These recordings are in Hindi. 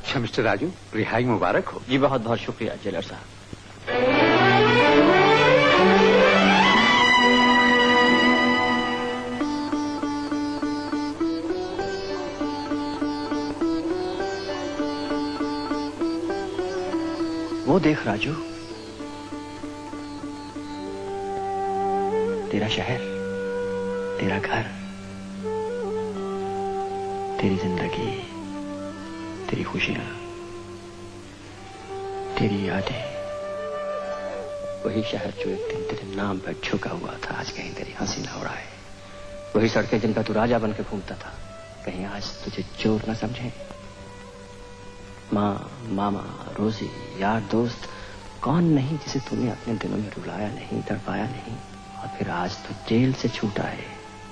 अच्छा मिस्टर राजू, रिहाई मुबारक हो। जी बहुत बहुत शुक्रिया जेलर साहब। वो देख राजू, तेरा शहर, तेरा घर, तेरी जिंदगी, तेरी खुशियां, तेरी यादें, वही शहर जो एक दिन तेरे नाम पर झुका हुआ था आज कहीं तेरी हंसी ना उड़ाए। वही सड़कें जिनका तू राजा बन के घूमता था, कहीं आज तुझे चोर न समझे। माँ, मामा, रोजी, यार, दोस्त, कौन नहीं जिसे तूने अपने दिनों में रुलाया नहीं, तड़पाया नहीं, और फिर आज तो जेल से छूटा है।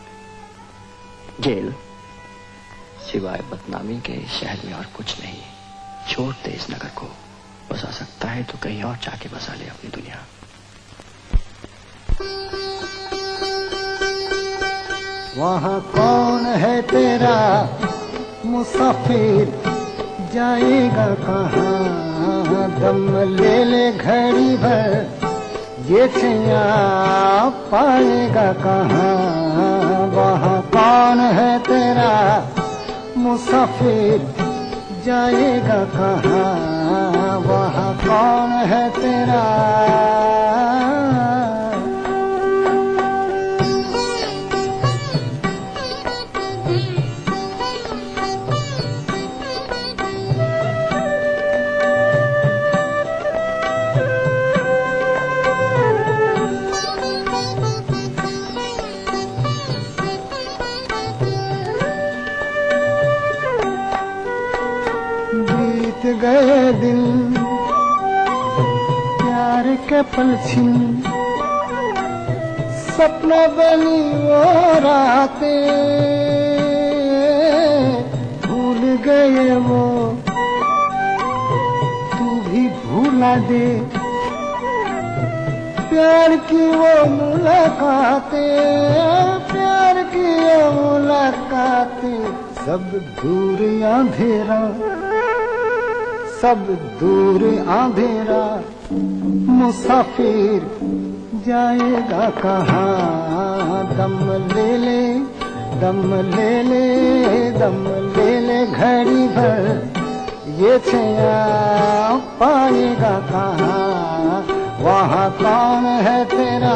जेल सिवाय बदनामी के शहर में और कुछ नहीं। छोड़ दे इस नगर को, बसा सकता है तो कहीं और जाके बसा ले अपनी दुनिया। वहाँ कौन है तेरा मुसाफिर, जाएगा कहाँ, दम ले ले घड़ी भर, ये छैया पाएगा कहाँ। वहाँ कौन है तेरा मुसाफिर, जाएगा कहाँ, वहाँ कौन है तेरा। गए दिन प्यार के पल छिन, सपना बनी वो रातें, भूल गए वो तू भी भूला दे, प्यार की वो मुलाकातें, प्यार की वो मुलाकातें, सब दूर अंधेरा, सब दूर अंधेरा, मुसाफिर जाएगा कहाँ, दम ले ले, दम ले ले, दम ले ले घड़ी भर, ये छैया पाएगा कहाँ। वहाँ कौन है तेरा।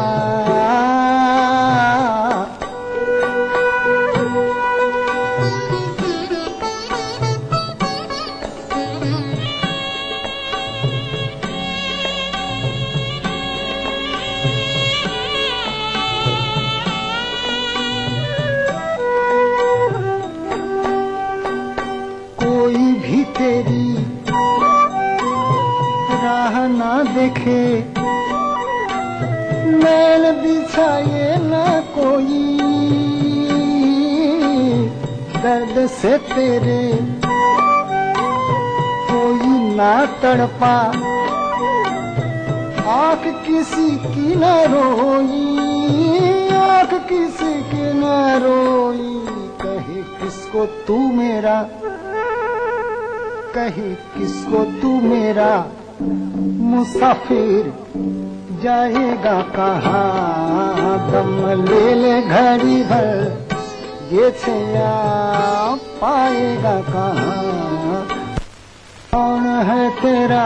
तेरी राह ना देखे, मैल बिछाए ना कोई, दर्द से तेरे कोई ना तड़पा, आँख किसी की न रोई, आँख किसी की न रोई, कहे किसको तू मेरा, कहे किसको तू मेरा, मुसाफिर जाएगा कहाँ, दम ले ले घड़ी भर, ये छैया पाएगा कहाँ। कौन है तेरा।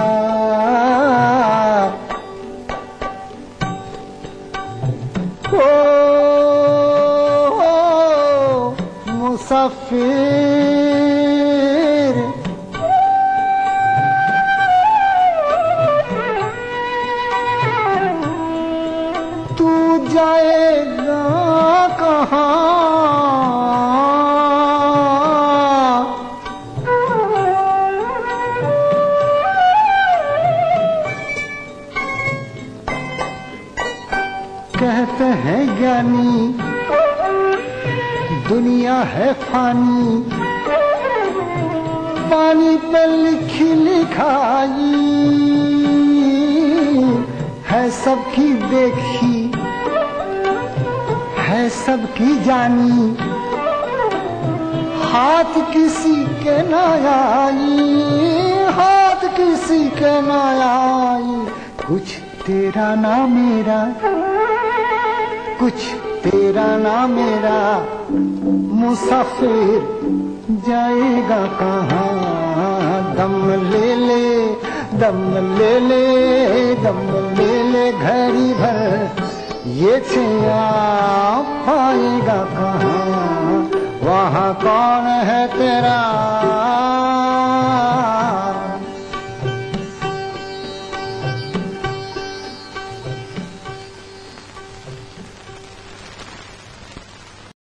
ओ मुसाफिर, जाएगा कहाँ, कहते हैं ज्ञानी दुनिया है फानी, पानी पर लिखी लिखाई है, सबकी देखी है सबकी जानी, हाथ किसी के न आई, हाथ किसी के न आई, कुछ तेरा ना मेरा, कुछ तेरा ना मेरा, मुसाफिर जाएगा कहाँ, दम ले ले, दम ले ले, दम ले ले घड़ी भर, ये छिया पाएगा कहाँ, वहाँ कौन है तेरा